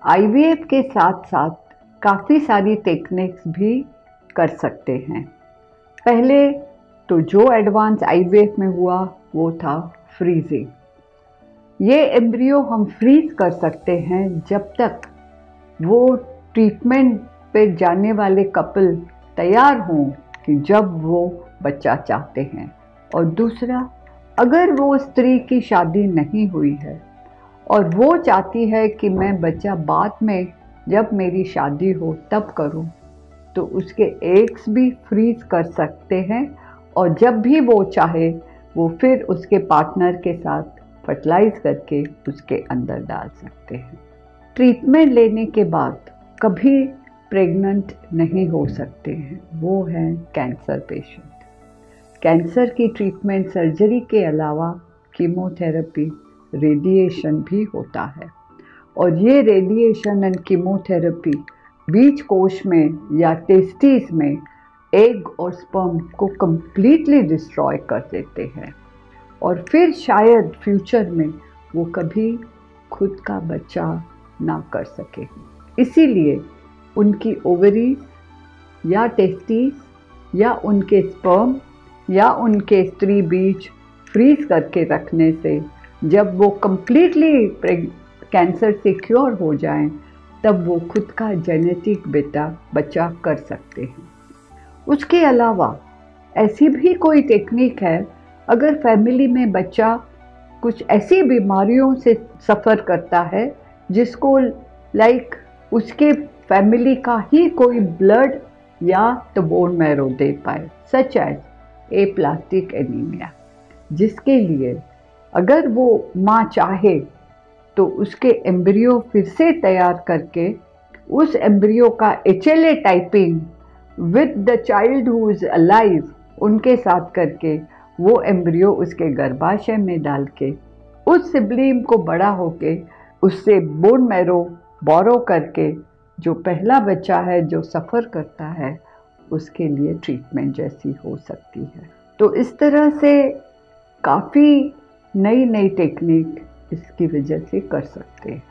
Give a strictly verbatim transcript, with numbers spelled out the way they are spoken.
IVF के साथ साथ काफ़ी सारी टेक्निक्स भी कर सकते हैं। पहले तो जो एडवांस आईवीएफ में हुआ वो था फ्रीजिंग। ये एम्ब्रियो हम फ्रीज कर सकते हैं जब तक वो ट्रीटमेंट पे जाने वाले कपल तैयार हों कि जब वो बच्चा चाहते हैं। और दूसरा, अगर वो स्त्री की शादी नहीं हुई है और वो चाहती है कि मैं बच्चा बाद में जब मेरी शादी हो तब करूं, तो उसके एग्स भी फ्रीज कर सकते हैं और जब भी वो चाहे वो फिर उसके पार्टनर के साथ फर्टिलाइज करके उसके अंदर डाल सकते हैं। ट्रीटमेंट लेने के बाद कभी प्रेग्नेंट नहीं हो सकते हैं, वो हैं कैंसर पेशेंट। कैंसर की ट्रीटमेंट सर्जरी के अलावा कीमोथेरेपी, रेडिएशन भी होता है और ये रेडिएशन एंड कीमोथेरेपी बीज कोश में या टेस्टिस में एग और स्पर्म को कम्प्लीटली डिस्ट्रॉय कर देते हैं और फिर शायद फ्यूचर में वो कभी खुद का बच्चा ना कर सके। इसीलिए उनकी ओवरीज या टेस्टिस या उनके स्पर्म या उनके स्त्री बीज फ्रीज करके रखने से जब वो कम्प्लीटली कैंसर से क्योर हो जाएं, तब वो खुद का जेनेटिक बेटा बचा कर सकते हैं। उसके अलावा ऐसी भी कोई टेक्निक है, अगर फैमिली में बच्चा कुछ ऐसी बीमारियों से सफ़र करता है जिसको लाइक उसके फैमिली का ही कोई ब्लड या तो बोन मैरो दे पाए, सच एज एप्लास्टिक एनीमिया, जिसके लिए अगर वो माँ चाहे तो उसके एम्ब्रियो फिर से तैयार करके उस एम्ब्रियो का H L A typing with the child who is alive उनके साथ करके वो एम्ब्रियो उसके गर्भाशय में डाल के उस सिबलिंग को बड़ा होके उससे बोन मैरो बोरो करके जो पहला बच्चा है जो सफ़र करता है उसके लिए ट्रीटमेंट जैसी हो सकती है। तो इस तरह से काफ़ी नई नई टेक्निक इसकी वजह से कर सकते हैं।